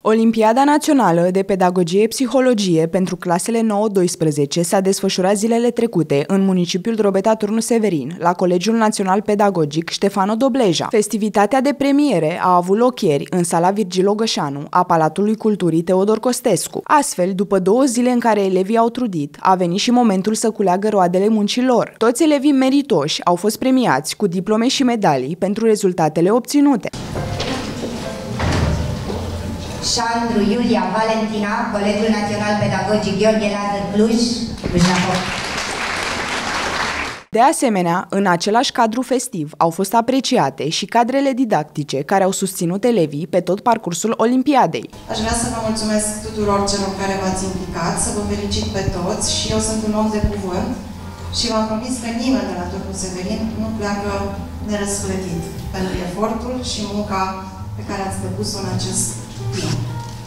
Olimpiada Națională de Pedagogie-Psihologie pentru clasele 9-12 s-a desfășurat zilele trecute în municipiul Drobeta-Turnu Severin, la Colegiul Național Pedagogic Ștefano Dobleja. Festivitatea de premiere a avut loc ieri în sala Virgil Ogășanu a Palatului Culturii Teodor Costescu. Astfel, după 2 zile în care elevii au trudit, a venit și momentul să culeagă roadele muncii lor. Toți elevii meritoși au fost premiați cu diplome și medalii pentru rezultatele obținute. Șandru Iulia Valentina, Colegiul Național Pedagogic Gheorghe Lazar Cluj, Cluj-Napoca. De asemenea, în același cadru festiv au fost apreciate și cadrele didactice care au susținut elevii pe tot parcursul Olimpiadei. Aș vrea să vă mulțumesc tuturor celor care v-ați implicat, să vă felicit pe toți și eu sunt un om de cuvânt și v-am promis că nimeni de la Turnu Severin nu pleacă nerăsplătit pentru efortul și munca pe care ați depus-o în acest timp.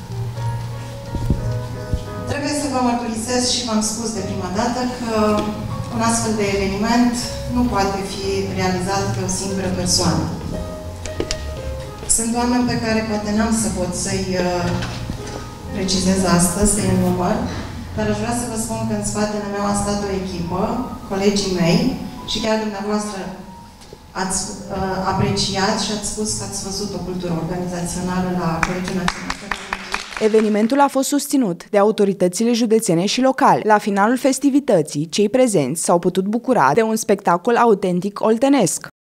Trebuie să vă mărturisesc și v-am spus de prima dată că un astfel de eveniment nu poate fi realizat de o singură persoană. Sunt oameni pe care poate n-am să pot să-i precizez astăzi, să-i număr, dar aș vrea să vă spun că în spatele meu a stat o echipă, colegii mei și chiar dumneavoastră ați apreciat și ați spus că ați văzut o cultură organizațională la Colegiul Național. Evenimentul a fost susținut de autoritățile județene și locale. La finalul festivității, cei prezenți s-au putut bucura de un spectacol autentic oltenesc.